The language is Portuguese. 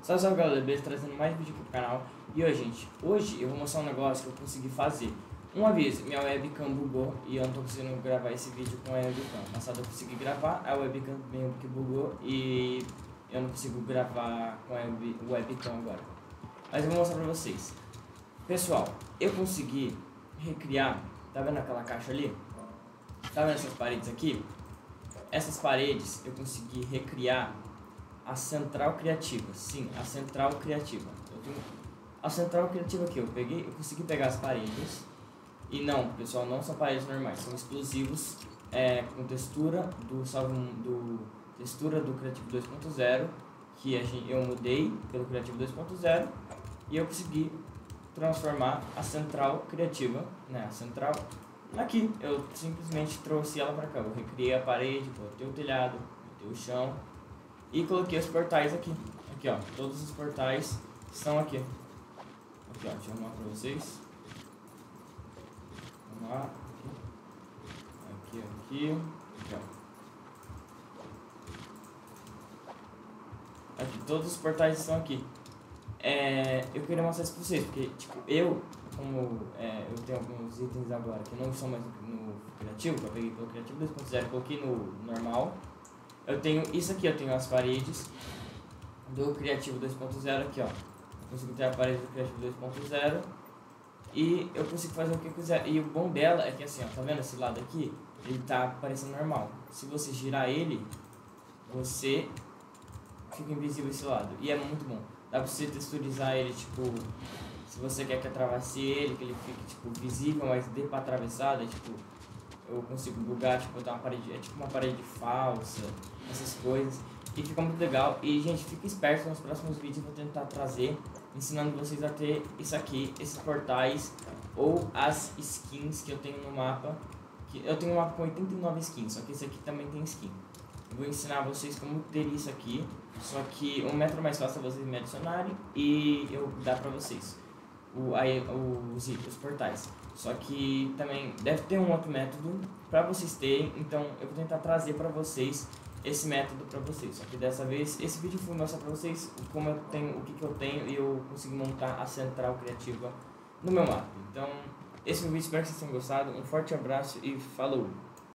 Salve, salve galera, beleza? Trazendo mais vídeo aqui pro canal. E hoje, gente, hoje eu vou mostrar um negócio que eu consegui fazer. Uma vez minha webcam bugou e eu não tô conseguindo gravar esse vídeo com a webcam. No passado eu consegui gravar, a webcam meio que bugou e eu não consigo gravar com a webcam agora. Mas eu vou mostrar pra vocês. Pessoal, eu consegui recriar, tá vendo aquela caixa ali? Tá vendo essas paredes aqui? Essas paredes eu consegui recriar a central criativa. Sim, a central criativa. Eu tenho a central criativa aqui. Eu consegui pegar as paredes. E não, pessoal, não são paredes normais, são explosivos com textura do textura do Creativo 2.0, que eu mudei pelo Creativo 2.0 e eu consegui transformar a central criativa, né, a central aqui. Eu simplesmente trouxe ela para cá. Eu recriei a parede, botei o telhado, botei o chão e coloquei os portais aqui. Aqui, ó, todos os portais estão aqui. Aqui, ó, deixa eu arrumar para vocês. Vamos lá. Aqui, ó. Aqui, todos os portais estão aqui. Eu queria mostrar isso pra vocês, porque, tipo, eu tenho alguns itens agora que não são mais no Criativo, que eu peguei pelo Criativo 2.0, coloquei no normal. Eu tenho isso aqui, eu tenho as paredes do Criativo 2.0 aqui, ó. Eu consigo ter a parede do Criativo 2.0 e eu consigo fazer o que eu quiser. E o bom dela é que assim, ó, tá vendo esse lado aqui? Ele tá parecendo normal. Se você girar ele, você fica invisível esse lado. E é muito bom. Dá pra você texturizar ele, tipo, se você quer que atravesse ele, que ele fique, tipo, visível, mas dê pra atravessar, tipo, eu consigo bugar, tipo, botar uma parede, é tipo uma parede falsa, essas coisas. E fica muito legal. E, gente, fica esperto, nos próximos vídeos eu vou tentar trazer, ensinando vocês a ter isso aqui, esses portais, ou as skins que eu tenho no mapa. Eu tenho um mapa com 89 skins, só que esse aqui também tem skin. Eu vou ensinar vocês como ter isso aqui, só que um método mais fácil é vocês me adicionarem e eu dar pra vocês os portais. Só que também deve ter um outro método pra vocês terem, então eu vou tentar trazer pra vocês esse método pra vocês. Só que dessa vez, esse vídeo foi mostrar pra vocês como eu tenho, o que eu tenho e eu consegui montar a central criativa no meu mapa. Então, esse foi o vídeo, espero que vocês tenham gostado. Um forte abraço e falou!